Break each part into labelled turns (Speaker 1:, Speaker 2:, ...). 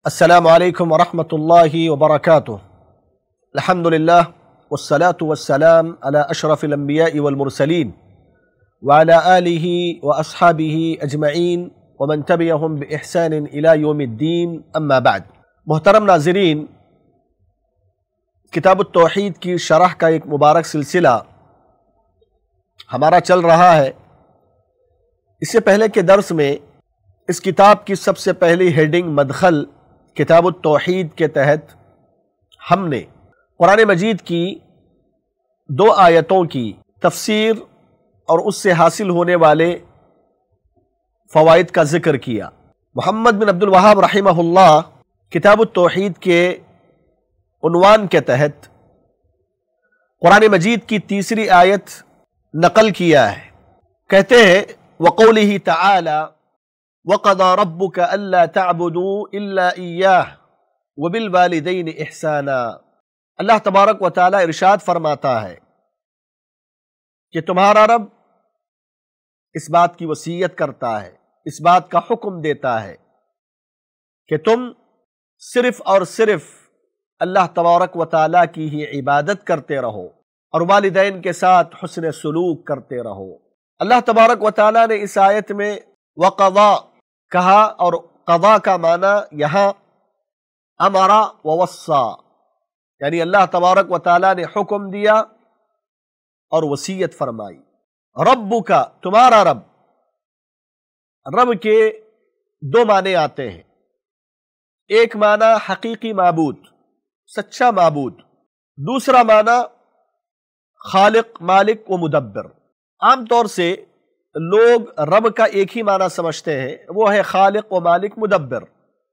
Speaker 1: السلام علیکم ورحمۃ اللہ وبرکاتہ۔ الحمد للہ والصلاة والسلام علی اشرف الانبیاء والمرسلین وعلی آلہ واصحابہ اجمعین ومن تبعہم باحسان الی یوم الدین، اما بعد۔ محترم ناظرین، کتاب التوحید کی شرح کا ایک مبارک سلسلہ ہمارا چل رہا ہے۔ اس سے پہلے کے درس میں اس کتاب کی سب سے پہلی ہیڈنگ مدخل کتاب التوحید کے تحت ہم نے قرآن مجید کی 2 آیتوں کی تفسیر اور اس سے حاصل ہونے والے فوائد کا ذکر کیا۔ محمد بن عبد الوہاب رحمہ اللہ کتاب التوحید کے عنوان کے تحت قرآن مجید کی 3 آیت نقل کیا ہے۔ کہتے ہیں وَقَوْلِهِ تَعَالَى وَقَضَى رَبُّكَ أَلَّا تَعْبُدُوا إِلَّا إِيَّاهُ وَبِالْوَالِدَيْنِ إِحْسَانًا۔ اللہ تبارک و تعالی ارشاد فرماتا ہے کہ تمہارا رب اس بات کی وصیت کرتا ہے، اس بات کا حکم دیتا ہے کہ تم صرف اور صرف اللہ تبارک و تعالی کی ہی عبادت کرتے رہو اور والدین کے ساتھ حسن سلوک کرتے رہو۔ اللہ تبارک و تعالی نے اس آیت میں وقضا کہا، اور قضا کا معنی یہاں امر و وصا، یعنی اللہ تبارک و تعالی نے حکم دیا اور وصیت فرمائی۔ ربک، تمہارا رب، رب کے 2 معنی آتے ہیں۔ ایک معنی حقیقی معبود، سچا معبود، دوسرا معنی خالق، مالک و مدبر۔ عام طور سے لوگ رب کا ایک ہی معنی سمجھتے ہیں، وہ ہے خالق و مالک مدبر،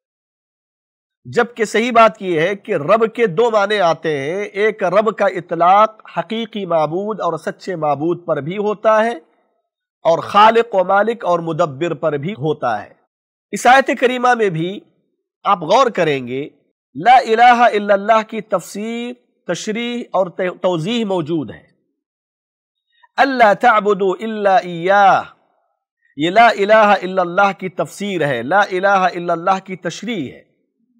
Speaker 1: جبکہ صحیح بات یہ ہے کہ رب کے 2 معنی آتے ہیں۔ ایک، رب کا اطلاق حقیقی معبود اور سچے معبود پر بھی ہوتا ہے، اور خالق و مالک اور مدبر پر بھی ہوتا ہے۔ اس آیت کریمہ میں بھی آپ غور کریں گے لا الہ الا اللہ کی تفسیر، تشریح اور توضیح موجود ہے۔ اللہ تعبدوا الا ایاہ، یہ لا الہ الا اللہ کی تفسیر ہے، لا الہ الا اللہ کی تشریح ہے۔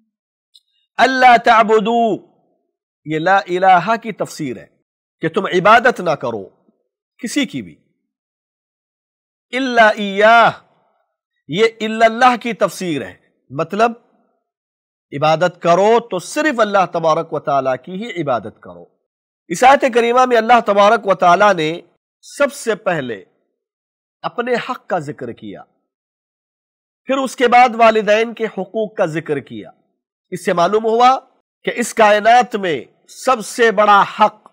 Speaker 1: اللہ تعبدوا، یہ لا الہ کی تفسیر ہے کہ تم عبادت نہ کرو کسی کی بھی۔ الا ایاہ، یہ الا اللہ کی تفسیر ہے، مطلب عبادت کرو تو صرف اللہ تبارک و تعالیٰ کی ہی عبادت کرو۔ اس آیت کریمہ میں اللہ تبارک و تعالیٰ نے سب سے پہلے اپنے حق کا ذکر کیا، پھر اس کے بعد والدین کے حقوق کا ذکر کیا۔ اس سے معلوم ہوا کہ اس کائنات میں سب سے بڑا حق،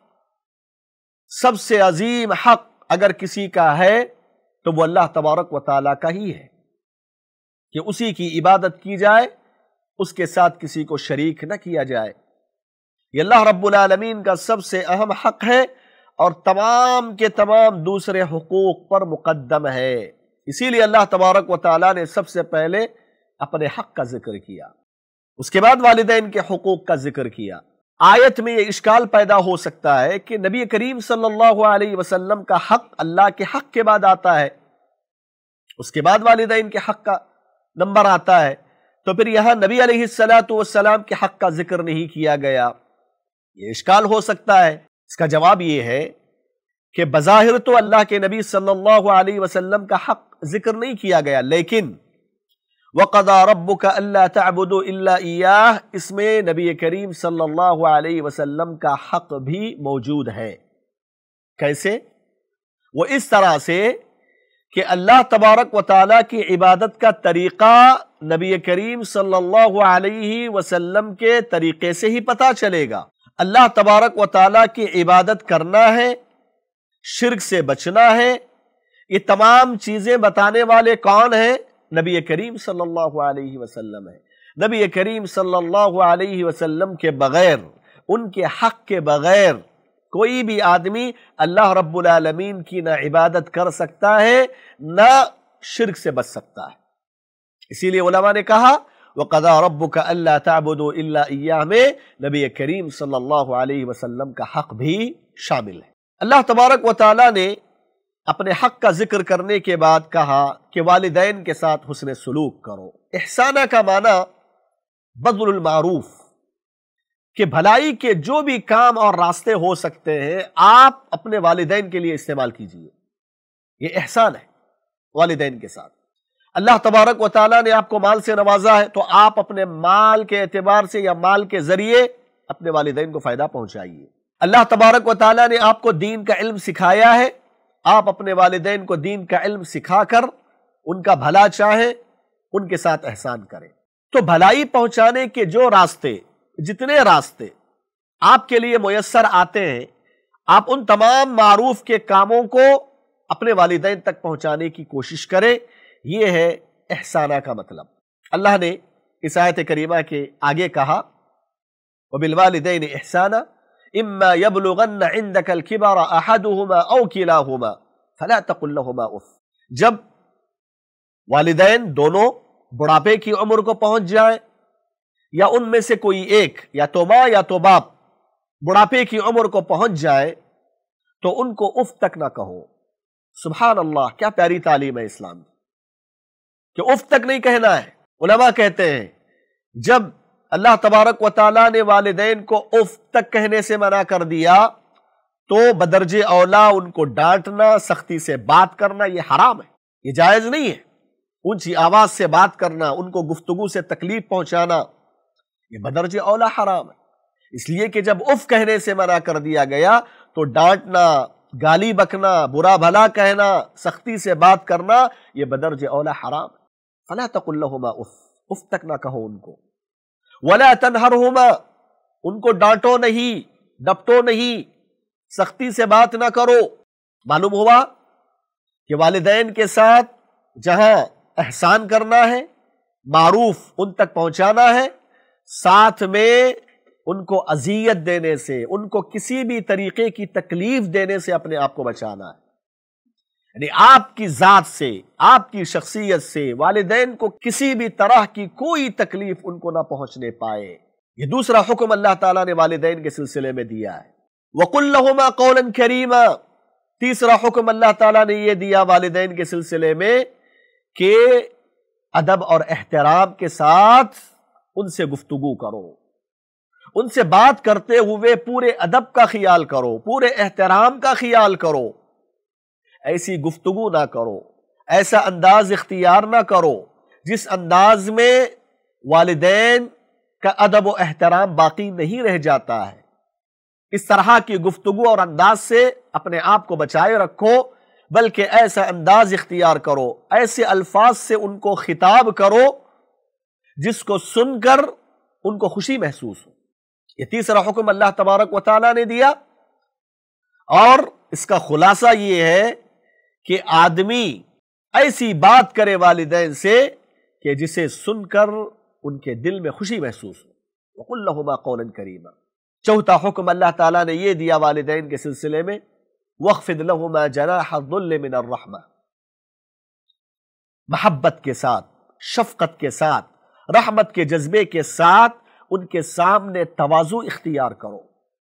Speaker 1: سب سے عظیم حق اگر کسی کا ہے تو وہ اللہ تبارک و تعالیٰ کا ہی ہے، کہ اسی کی عبادت کی جائے، اس کے ساتھ کسی کو شریک نہ کیا جائے۔ یہ اللہ رب العالمین کا سب سے اہم حق ہے، اور تمام کے تمام دوسرے حقوق پر مقدم ہے۔ اسی لیے اللہ تبارک و تعالیٰ نے سب سے پہلے اپنے حق کا ذکر کیا، اس کے بعد والدین کے حقوق کا ذکر کیا۔ آیت میں یہ اشکال پیدا ہو سکتا ہے کہ نبی کریم صلی اللہ علیہ وسلم کا حق اللہ کے حق کے بعد آتا ہے، اس کے بعد والدین کے حق کا نمبر آتا ہے، تو پھر یہاں نبی علیہ السلام کے حق کا ذکر نہیں کیا گیا۔ یہ اشکال ہو سکتا ہے۔ اس کا جواب یہ ہے کہ بظاہر تو اللہ کے نبی صلی اللہ علیہ وسلم کا حق ذکر نہیں کیا گیا، لیکن وَقَضَى رَبُّكَ أَلَّا تَعْبُدُوا إِلَّا إِيَّاهُ، اس میں نبی کریم صلی اللہ علیہ وسلم کا حق بھی موجود ہے۔ کیسے؟ وہ اس طرح سے کہ اللہ تبارک و تعالیٰ کی عبادت کا طریقہ نبی کریم صلی اللہ علیہ وسلم کے طریقے سے ہی پتہ چلے گا۔ اللہ تبارک و تعالیٰ کی عبادت کرنا ہے، شرک سے بچنا ہے، یہ تمام چیزیں بتانے والے کون ہیں؟ نبی کریم صلی اللہ علیہ وسلم ہے۔ نبی کریم صلی اللہ علیہ وسلم کے بغیر، ان کے حق کے بغیر کوئی بھی آدمی اللہ رب العالمین کی نہ عبادت کر سکتا ہے، نہ شرک سے بچ سکتا ہے۔ اسی لیے علماء نے کہا وَقَضَى رَبُّكَ أَلَّا تَعْبُدُوا إِلَّا إِيَّاهُ میں نبی کریم صلی اللہ علیہ وسلم کا حق بھی شامل ہے۔ اللہ تبارک و تعالیٰ نے اپنے حق کا ذکر کرنے کے بعد کہا کہ والدین کے ساتھ حسن سلوک کرو۔ احسانہ کا معنی بذل المعروف، کہ بھلائی کے جو بھی کام اور راستے ہو سکتے ہیں آپ اپنے والدین کے لیے استعمال کیجئے. یہ احسان ہے والدین کے ساتھ. اللہ تبارک و تعالیٰ نے آپ کو مال سے نوازا ہے تو آپ اپنے مال کے اعتبار سے یا مال کے ذریعے اپنے والدین کو فائدہ پہنچائیے. اللہ تبارک و تعالیٰ نے آپ کو دین کا علم سکھایا ہے، آپ اپنے والدین کو دین کا علم سکھا کر ان کا بھلا چاہیں، ان کے ساتھ احسان کریں. تو بھلائی پہنچانے کے جو راستے، جتنے راستے آپ کے لیے میسر آتے ہیں، آپ ان تمام معروف کے کاموں کو اپنے والدین تک پہنچانے کی کوشش کریں. یہ ہے احسانہ کا مطلب. اللہ نے اس آیت کریمہ کے آگے کہا وَبِالْوَالِدَيْنِ إِحْسَانًا إِمَّا يَبْلُغَنَّ عِنْدَكَ الْكِبَرَ أَحَدُهُمَا أَوْ كِلَاهُمَا فَلَا تَقُلْ لَهُمَا أُفٍّ. جب والدین دونوں بڑھاپے کی عمر کو پہنچ جائیں یا ان میں سے کوئی ایک، یا تو ماں یا تو باپ بڑھاپے کی عمر کو پہنچ جائے تو ان کو اف تک نہ کہو. سبحان اللہ، کیا پیاری تعلیم ہے اسلام کی کہ اف تک نہیں کہنا ہے. علماء کہتے ہیں جب اللہ تبارک و تعالیٰ نے والدین کو اف تک کہنے سے منع کر دیا تو بدرجہ اولا ان کو ڈانٹنا، سختی سے بات کرنا یہ حرام ہے، یہ جائز نہیں ہے. اونچی آواز سے بات کرنا، ان کو گفتگو سے تکلیف پہنچانا یہ بدرجہ اولا حرام ہے. اس لیے کہ جب اف کہنے سے منع کر دیا گیا تو ڈانٹنا، گالی بکنا، برا بھلا کہنا، سختی سے بات کرنا یہ بدرجہ اولا حرام ہے. فلا تقل لهما اف تک نہ کہو ان کو. ولا تنہرهما، ان کو ڈانٹو نہیں، ڈپٹو نہیں، سختی سے بات نہ کرو. معلوم ہوا کہ والدین کے ساتھ جہاں احسان کرنا ہے، معروف ان تک پہنچانا ہے، ساتھ میں ان کو اذیت دینے سے، ان کو کسی بھی طریقے کی تکلیف دینے سے اپنے آپ کو بچانا ہے. یعنی آپ کی ذات سے، آپ کی شخصیت سے والدین کو کسی بھی طرح کی کوئی تکلیف ان کو نہ پہنچنے پائے. یہ دوسرا حکم اللہ تعالیٰ نے والدین کے سلسلے میں دیا ہے. وَقُلْ لَهُمَا قَوْلًا كَرِيمًا، تیسرا حکم اللہ تعالیٰ نے یہ دیا والدین کے سلسلے میں کہ ادب اور احترام کے ساتھ ان سے گفتگو کرو. ان سے بات کرتے ہوئے پورے ادب کا خیال کرو، پورے احترام کا خیال کرو. ایسی گفتگو نہ کرو، ایسا انداز اختیار نہ کرو جس انداز میں والدین کا ادب و احترام باقی نہیں رہ جاتا ہے. اس طرح کی گفتگو اور انداز سے اپنے آپ کو بچائے رکھو، بلکہ ایسا انداز اختیار کرو، ایسے الفاظ سے ان کو خطاب کرو جس کو سن کر ان کو خوشی محسوس ہو. یہ تیسرا حکم اللہ تبارک و تعالیٰ نے دیا، اور اس کا خلاصہ یہ ہے کہ آدمی ایسی بات کرے والدین سے کہ جسے سن کر ان کے دل میں خوشی محسوس ہو. وَقُلْ لَهُمَا قَوْلًا كَرِيمًا. چوتھا حکم اللہ تعالیٰ نے یہ دیا والدین کے سلسلے میں وَاخْفِضْ لَهُمَا جَنَاحَ الذُّلِّ مِنَ الرَّحْمَةِ، محبت کے ساتھ، شفقت کے ساتھ، رحمت کے جذبے کے ساتھ ان کے سامنے تواضع اختیار کرو.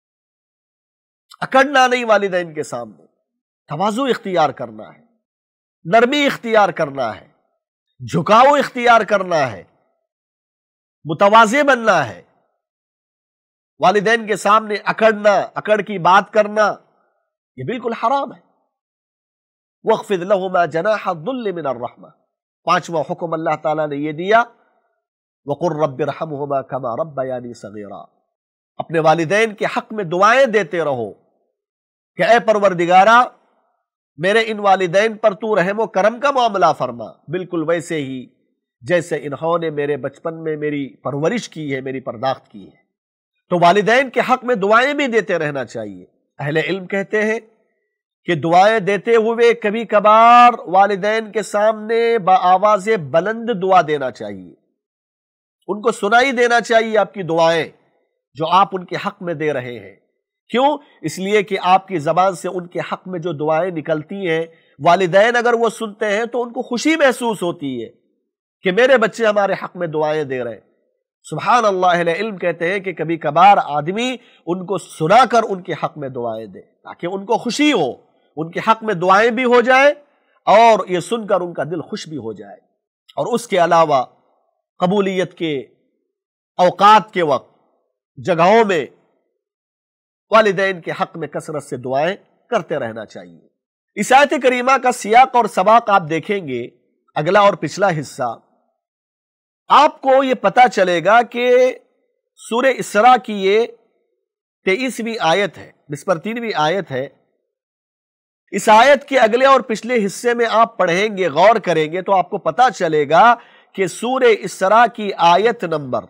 Speaker 1: اکڑنا نہیں والدین کے سامنے، تواضع اختیار کرنا ہے، نرمی اختیار کرنا ہے، جھکاؤ اختیار کرنا ہے، متواضع بننا ہے. والدین کے سامنے اکڑنا، اکڑ کی بات کرنا یہ بالکل حرام ہے. وَاخْفِضْ لَهُمَا جَنَاحَ الذُّلِّ مِنَ الرَّحْمَةِ. پانچواں حکم اللہ تعالیٰ نے یہ دیا وَقُلْ رَبِّ ارْحَمْهُمَا كَمَا رَبَّيَانِي صَغِيرًا. اپنے والدین کے حق میں دعائیں دیتے رہو کہ اے پروردگارا میرے ان والدین پر تو رحم و کرم کا معاملہ فرما، بالکل ویسے ہی جیسے انہوں نے میرے بچپن میں میری پرورش کی ہے، میری پرداخت کی ہے. تو والدین کے حق میں دعائیں بھی دیتے رہنا چاہیے. اہل علم کہتے ہیں کہ دعائیں دیتے ہوئے کبھی کبھار والدین کے سامنے بآواز بلند دعا دینا چاہیے، ان کو سنائی دینا چاہیے آپ کی دعائیں جو آپ ان کے حق میں دے رہے ہیں. کیوں؟ اس لیے کہ آپ کی زبان سے ان کے حق میں جو دعائیں نکلتی ہیں والدین اگر وہ سنتے ہیں تو ان کو خوشی محسوس ہوتی ہے کہ میرے بچے ہمارے حق میں دعائیں دے رہے ہیں. سبحان اللہ. اہل علم کہتے ہیں کہ کبھی کبھار آدمی ان کو سنا کر ان کے حق میں دعائیں دے تاکہ ان کو خوشی ہو، ان کے حق میں دعائیں بھی ہو جائیں اور یہ سن کر ان کا دل خوش بھی ہو جائے. اور اس کے علاوہ قبولیت کے औकात के वक्त जगहों में वालिदैन के हक में कसरत से दुआएं करते रहना चाहिए। इस आयत करीमा का सियाक और सबाक आप देखेंगे, अगला और पिछला हिस्सा, आपको यह पता चलेगा कि सूरह इसरा की ये 23वीं आयत है, इस पर 3वीं आयत है। इस आयत के अगले और पिछले हिस्से में आप पढ़ेंगे, गौर करेंगे तो आपको पता चलेगा कि सूरह इसरा की आयत नंबर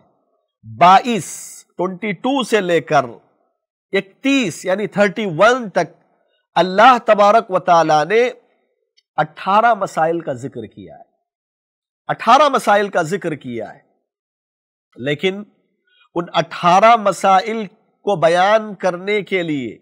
Speaker 1: 22 से लेकर 31 यानी 31 तक अल्लाह तबारक व तआला ने 18 मसाइल का जिक्र किया है। 18 मसाइल का जिक्र किया है, लेकिन उन 18 मसाइल को बयान करने के लिए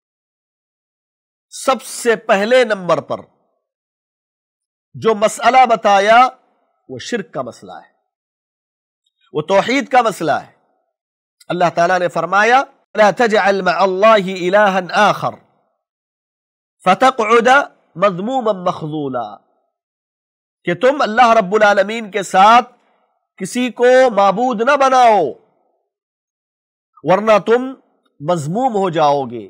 Speaker 1: सबसे पहले नंबर पर जो मसला बताया वो शिर्क का मसला है, वो तौहीद का मसला है। अल्लाह ताला ने फरमाया, ला तजअल मअल्लाहि इलाहन आखर फतक़उद मज़मूमन मख़ज़ूला, कि तुम अल्लाह रब्बुल आलमीन के साथ किसी को माबूद न बनाओ वरना तुम मज़मूम हो जाओगे,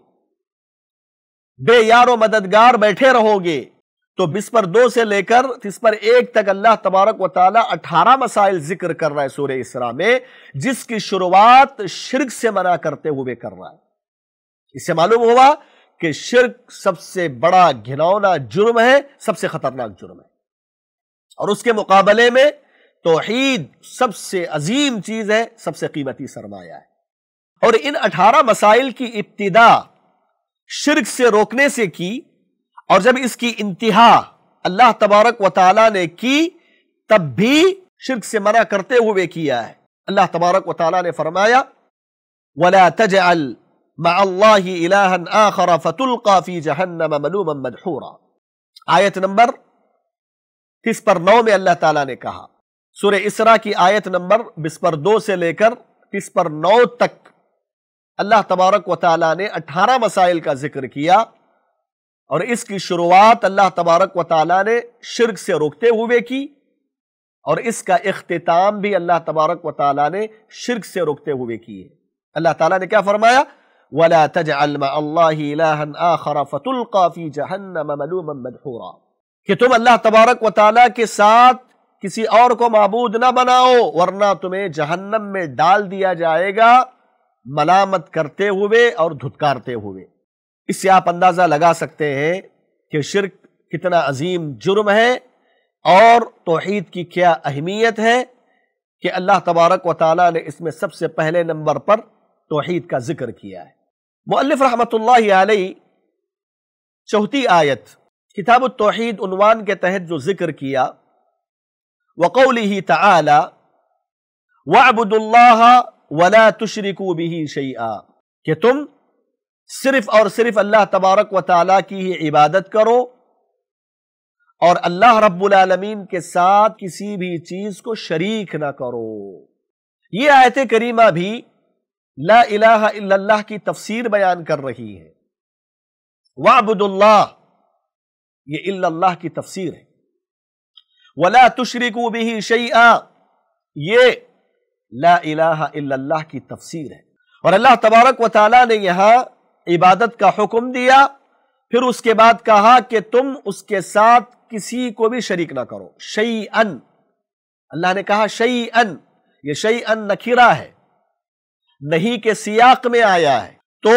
Speaker 1: बेयारो मददगार बैठे रहोगे। तो बिस पर 2 से लेकर तिस पर 1 तक अल्लाह तबारक व तआला 18 मसाइल जिक्र कर रहा है सूरह इसरा में, जिसकी शुरुआत शिर्क से मना करते हुए कर रहा है। इससे मालूम हुआ कि शिर्क सबसे बड़ा घिनौना जुर्म है, सबसे खतरनाक जुर्म है, और उसके मुकाबले में तौहीद सबसे अजीम चीज है, सबसे कीमती सरमाया है। और इन 18 मसाइल की इब्तिदा शिर्क से रोकने से की, और जब इसकी इंतहा अल्लाह तबारक व तआला ने की तब भी शिर्क से मना करते हुए किया है। अल्लाह तबारक व तआला ने फरमाया, वला तजअल मअल्लाहि इलाहन आखर फतुल्का फी जहन्नम मलूमन मदहूरा। आयत नंबर 30 पर 9 में अल्लाह ताला ने कहा। सूरह इसरा की आयत नंबर 20 पर 2 से लेकर 30 पर 9 तक अल्लाह तबारक व तआला ने 18 मसाइल का जिक्र किया, और इसकी शुरुआत अल्लाह तबारक व तआला ने शिर्क से रोकते हुए की, और इसका इख्तिताम भी अल्लाह तबारक व तआला ने शिर्क से रोकते हुए की है। अल्लाह ताला ने क्या फरमाया, वला तजअल मअल्लाहि इलाहन आखर फतुल्का फी जहन्नम मलूमन मदहूरा, कि तुम अल्लाह तबारक व तआला के साथ किसी और को माबूद ना बनाओ वरना तुम्हें जहन्नम में डाल दिया जाएगा, मलामत करते हुए और धुतकारते हुए। इससे आप अंदाजा लगा सकते हैं कि शिर्क कितना अजीम जुर्म है और तौहीद की क्या अहमियत है, कि अल्लाह तबारक व तआला ने इसमें सबसे पहले नंबर पर तौहीद का जिक्र किया है। मुअल्लिफ रहमतुल्लाहि अलैहि 4थी आयत किताब तौहीद उन्वान के तहत जो जिक्र किया, वक़ौलिही तआला वअब्दुल्लाह वला तुशरिकू बिही शैआ, कि तुम सिर्फ और सिर्फ अल्लाह तबारक व तआला की ही इबादत करो और अल्लाह रब्बुल आलमीन के साथ किसी भी चीज को शरीक ना करो। यह आयत करीमा भी ला इलाहा इल्लल्लाह की तफसीर बयान कर रही है। वअब्दुल्लाह, ये इल्लल्लाह की तफसीर है। वला तुशरिकू बिही शैआ, ये ला इलाहा इल्लल्लाह की तफसीर है। और अल्लाह तबारक व तआला ने यहां इबादत का हुक्म दिया, फिर उसके बाद कहा कि तुम उसके साथ किसी को भी शरीक ना करो। शैअन, अल्लाह ने कहा शैअन, ये शैअन नकीरा है, नहीं के सियाक में आया है। तो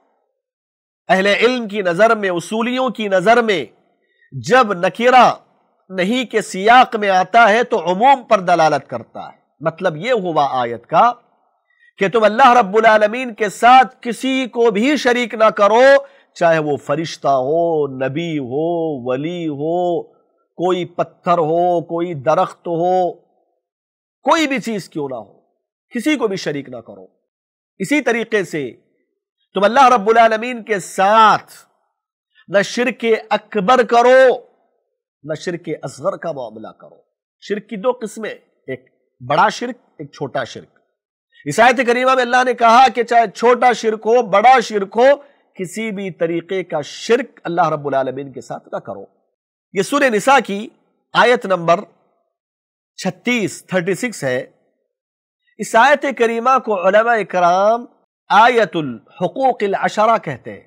Speaker 1: अहले इल्म की नजर में, उसूलियों की नजर में, जब नकीरा नहीं के सियाक में आता है तो उमूम पर दलालत करता है। मतलब यह हुआ आयत का कि तुम अल्लाह रब्बुल आलमीन के साथ किसी को भी शरीक ना करो, चाहे वो फरिश्ता हो, नबी हो, वली हो, कोई पत्थर हो, कोई दरख्त हो, कोई भी चीज क्यों ना हो, किसी को भी शरीक ना करो। इसी तरीके से तुम अल्लाह रब्बुल आलमीन के साथ न शिर्क अकबर करो न शिर्क असगर का मामला करो। शिर्क की 2 किस्में, एक बड़ा शिर्क, एक छोटा शिर्क। इस आयत करीमा में अल्लाह ने कहा कि चाहे छोटा शिर्क हो, बड़ा शिर्क हो, किसी भी तरीके का शिर्क अल्लाह रब्बुल आलमीन के साथ ना करो। यह सूरह निसा की आयत नंबर 36 है। اس آیت کریمہ کو علماء اکرام آیت الحقوق العشرہ کہتے ہیں۔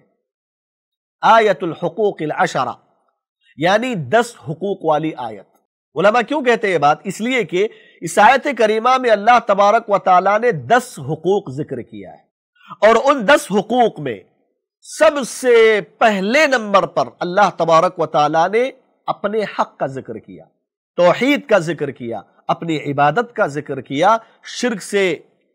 Speaker 1: آیت الحقوق العشرہ یعنی 10 حقوق والی آیت۔ علماء کیوں کہتے ہیں یہ بات؟ اس لیے کہ اس آیت کریمہ میں اللہ تبارک و تعالیٰ نے 10 حقوق ذکر کیا ہے، اور ان 10 حقوق میں سب سے پہلے نمبر پر اللہ تبارک و تعالیٰ نے اپنے حق کا ذکر کیا، توحید کا ذکر کیا، اپنی عبادت کا ذکر کیا، شرک سے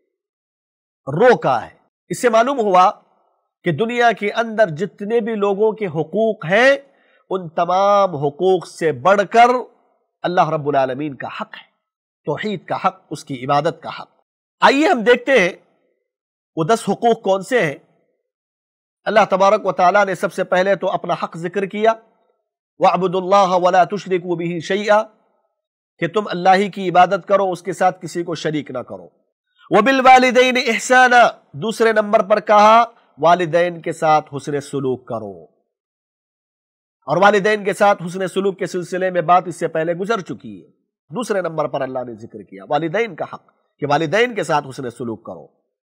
Speaker 1: روکا ہے۔ اس سے معلوم ہوا کہ دنیا کے اندر جتنے بھی لوگوں کے حقوق ہیں ان تمام حقوق سے بڑھ کر اللہ رب العالمین کا حق ہے، توحید کا حق، اس کی عبادت کا حق۔ آئیے ہم دیکھتے ہیں وہ 10 حقوق کون سے ہیں۔ اللہ تبارک و تعالیٰ نے سب سے پہلے تو اپنا حق ذکر کیا، وَاعْبُدُوا اللَّهَ وَلَا تُشْرِكُوا بِهِ شَيْئًا، کہ تم اللہ ہی کی عبادت کرو، اس کے ساتھ کسی کو شریک نہ کرو۔ وَبِالْوَالِدَيْنِ إِحْسَانًا، دوسرے نمبر پر کہا والدین کے ساتھ حسن سلوک کرو، اور والدین کے ساتھ حسن سلوک کے سلسلے میں بات اس سے پہلے گزر چکی ہے۔ دوسرے نمبر پر اللہ نے ذکر کیا والدین کا حق، کہ والدین کے ساتھ حسن سلوک کرو۔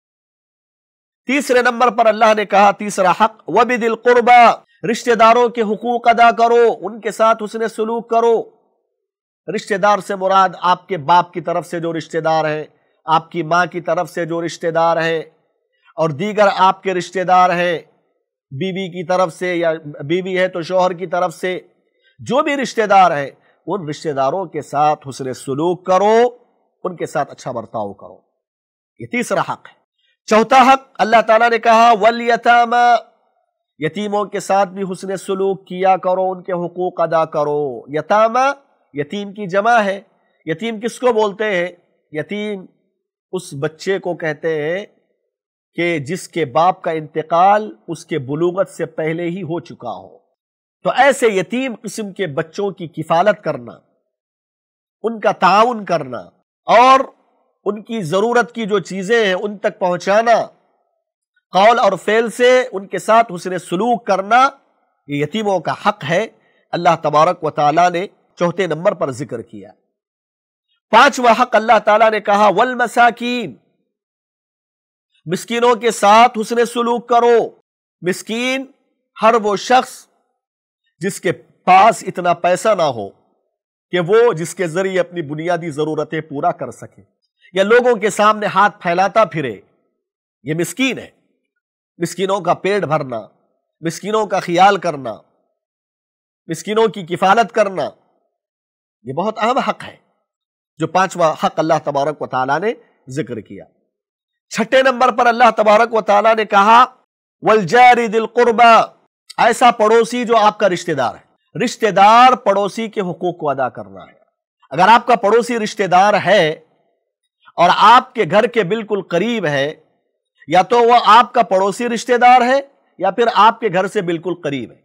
Speaker 1: تیسرے نمبر پر اللہ نے کہا تیسرا حق وَبِذِي الْقُرْبَى، رشتہ داروں کے حقوق ادا کرو، ان کے ساتھ حسن سلوک کرو۔ رشتہ دار سے مراد آپ کے باپ کی طرف سے جو رشتہ دار ہیں، آپ کی ماں کی طرف سے جو رشتہ دار ہیں، اور دیگر آپ کے رشتہ دار ہیں، بیوی کی طرف سے، یا بیوی ہے تو شوہر کی طرف سے، جو بھی رشتہ دار ہیں ان رشتہ داروں کے ساتھ حسن سلوک کرو، ان کے ساتھ اچھا برتاؤ کرو۔ یہ تیسرا حق ہے۔ چوتھا حق اللہ تعالیٰ نے کہا وَالْيَتَامَى، یتیموں کے ساتھ بھی حسن سلوک کیا کرو، ان کے حقوق ادا کرو۔ یتامہ یتیم کی جمع ہے۔ یتیم کس کو بولتے ہیں؟ یتیم اس بچے کو کہتے ہیں کہ جس کے باپ کا انتقال اس کے بلوغت سے پہلے ہی ہو چکا ہو۔ تو ایسے یتیم قسم کے بچوں کی کفالت کرنا، ان کا تعاون کرنا، اور ان کی ضرورت کی جو چیزیں ہیں ان تک پہنچانا، قول اور فعل سے ان کے ساتھ حسن سلوک کرنا، یہ یتیموں کا حق ہے، اللہ تبارک و تعالیٰ نے چوتھے نمبر پر ذکر کیا۔ پانچواں حق اللہ تعالیٰ نے کہا والمساکین، مسکینوں کے ساتھ حسن سلوک کرو۔ مسکین ہر وہ شخص جس کے پاس اتنا پیسہ نہ ہو کہ وہ جس کے ذریعے اپنی بنیادی ضرورتیں پورا کر سکے، یا لوگوں کے سامنے ہاتھ پھیلاتا پھرے، یہ مسکین ہے۔ مسکینوں کا پیٹ بھرنا، مسکینوں کا خیال کرنا، مسکینوں کی کفالت کرنا، یہ بہت اہم حق ہے، جو پانچواں حق اللہ تبارک و تعالیٰ نے ذکر کیا۔ چھٹے نمبر پر اللہ تبارک و تعالیٰ نے کہا وَالْجَارِ ذِي الْقُرْبَى، ایسا پڑوسی جو آپ کا رشتہ دار ہے۔ رشتہ دار پڑوسی کے حقوق کو ادا کرنا ہے۔ اگر آپ کا پڑوسی رشتہ دار ہے اور آپ کے گھر کے بالکل قریب ہے، یا تو وہ آپ کا پڑوسی رشتہ دار ہے یا پھر آپ کے گھر سے بالکل قریب ہے،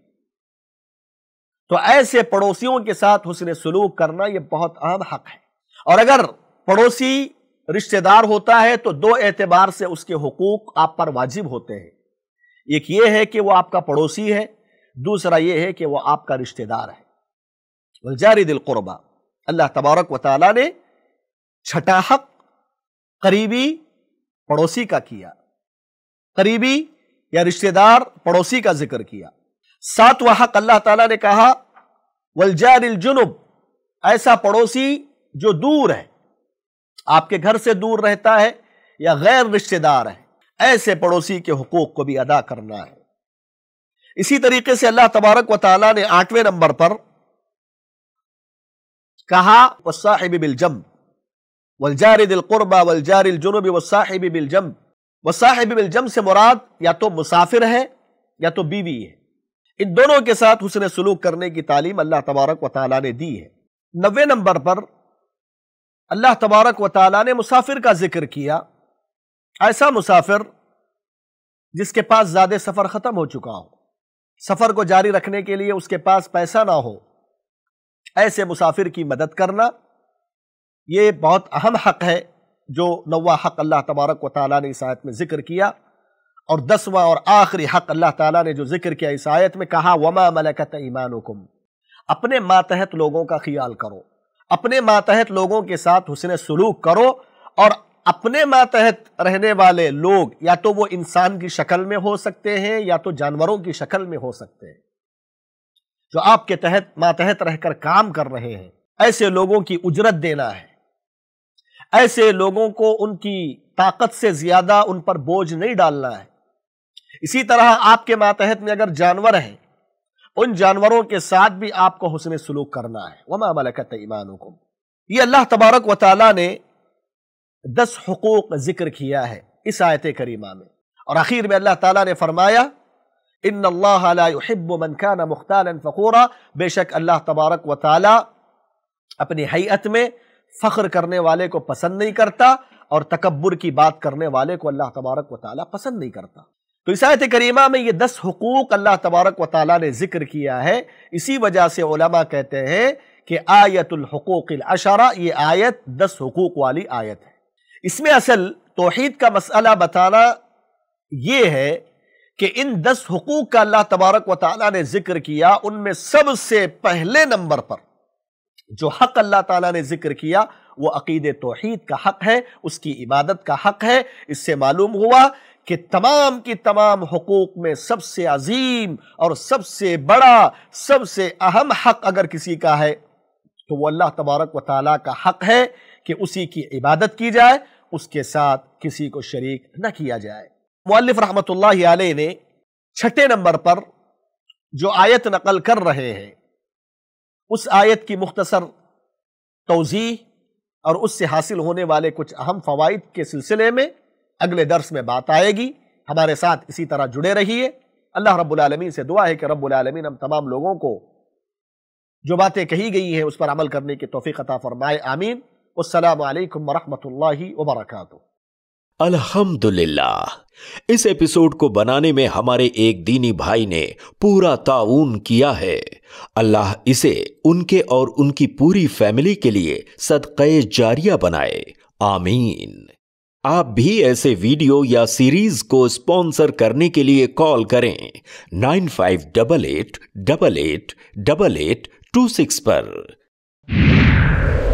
Speaker 1: تو ایسے پڑوسیوں کے ساتھ حسن سلوک کرنا یہ بہت اہم حق ہے۔ اور اگر پڑوسی رشتہ دار ہوتا ہے تو دو اعتبار سے اس کے حقوق آپ پر واجب ہوتے ہیں۔ ایک یہ ہے کہ وہ آپ کا پڑوسی ہے، دوسرا یہ ہے کہ وہ آپ کا رشتہ دار ہے۔ والجار ذی القربى، اللہ تبارک و تعالیٰ نے چھٹا حق قریبی پڑوسی کا کیا، قریبی یا رشتہ دار پڑوسی کا ذکر کیا۔ ساتواں حق اللہ تعالیٰ نے کہا والجار الجنب، ایسا پڑوسی جو دور ہے، آپ کے گھر سے دور رہتا ہے یا غیر رشتہ دار ہے، ایسے پڑوسی کے حقوق کو بھی ادا کرنا ہے۔ اسی طریقے سے اللہ تبارک و تعالیٰ نے 8ویں نمبر پر کہا والصاحب بالجنب، والجار ذی القربى والجار الجنب والصاحب بالجنب۔ والصاحب بالجنب سے مراد یا تو مسافر ہے یا تو بیوی ہے، ان دونوں کے ساتھ حسن سلوک کرنے کی تعلیم اللہ تبارک و تعالیٰ نے دی ہے۔ 90 نمبر پر اللہ تبارک و تعالیٰ نے مسافر کا ذکر کیا، ایسا مسافر جس کے پاس زیادہ سفر ختم ہو چکا ہو، سفر کو جاری رکھنے کے لیے اس کے پاس پیسہ نہ ہو، ایسے مسافر کی مدد کرنا یہ بہت اہم حق ہے، جو 9واں حق اللہ تبارک و تعالیٰ نے اس آیت میں ذکر کیا۔ اور 10واں اور آخری حق اللہ تعالیٰ نے جو ذکر کیا اس آیت میں کہا وَمَا مَلَكَتْ أَيْمَانُكُمْ، اپنے ماتحت لوگوں کا خیال کرو، اپنے ماتحت لوگوں کے ساتھ حسن سلوک کرو، اور اپنے ماتحت رہنے والے لوگ یا تو وہ انسان کی شکل میں ہو سکتے ہیں یا تو جانوروں کی شکل میں ہو سکتے ہیں، جو آپ کے ماتحت رہ کر کام کر رہے ہیں، ایسے لوگوں کی اجرت دینا ہے، ایسے لوگوں کو ان کی طاقت سے زیادہ ان پر بوجھ نہیں ڈالنا ہے۔ اسی طرح آپ کے ماتحت میں اگر جانور ہیں، ان جانوروں کے ساتھ بھی آپ کو حسن سلوک کرنا ہے۔ وَمَا مَلَكَتْ أَيْمَانُكُمْ، یہ اللہ تبارک و تعالیٰ نے 10 حقوق ذکر کیا ہے اس آیت کریمہ میں، اور آخر میں اللہ تعالیٰ نے فرمایا ان اللہ لا يحب من كان مختالا فخورا، بے شک اللہ تبارک و تعالیٰ اپنی حیت میں فخر کرنے والے کو پسند نہیں کرتا، اور تکبر کی بات کرنے والے کو اللہ تبارک و تعالیٰ پسند نہیں کرتا۔ تو اس آیت کریمہ میں یہ 10 حقوق اللہ تبارک و تعالیٰ نے ذکر کیا ہے۔ اسی وجہ سے علماء کہتے ہیں کہ آیت الحقوق العشرہ، یہ آیت 10 حقوق والی آیت ہے۔ اس میں اصل توحید کا مسئلہ بتانا یہ ہے کہ ان 10 حقوق کا اللہ تبارک و تعالیٰ نے ذکر کیا، ان میں سب سے پہلے نمبر پر جو حق اللہ تعالیٰ نے ذکر کیا وہ عقید توحید کا حق ہے، اس کی عبادت کا حق ہے۔ اس سے معلوم ہوا کہ تمام کی تمام حقوق میں سب سے عظیم اور سب سے بڑا، سب سے اہم حق اگر کسی کا ہے تو وہ اللہ تبارک و تعالیٰ کا حق ہے کہ اسی کی عبادت کی جائے، اس کے ساتھ کسی کو شریک نہ کیا جائے۔ مؤلف رحمۃ اللہ علیہ نے 6 نمبر پر جو آیت نقل کر رہے ہیں، اس آیت کی مختصر توضیح اور اس سے حاصل ہونے والے کچھ اہم فوائد کے سلسلے میں اگلے درس میں بات آئے گی۔ ہمارے ساتھ اسی طرح جڑے رہیے۔ اللہ رب العالمین سے دعا ہے کہ رب العالمین ہم تمام لوگوں کو جو باتیں کہی گئی ہیں اس پر عمل کرنے کی توفیق عطا فرمائے، آمین۔ والسلام علیکم ورحمۃ اللہ وبرکاتہ۔
Speaker 2: الحمدللہ، اس ایپیسوڈ کو بنانے میں ہمارے ایک دینی بھائی نے پورا تعاون کیا ہے۔ اللہ اسے ان کے اور ان کی پوری فیملی کے لیے صدقہ جاریہ بنائے، آمین۔ آپ بھی ایسے ویڈیو یا سیریز کو اسپانسر کرنے کے لیے کال کریں 9588888826 پر۔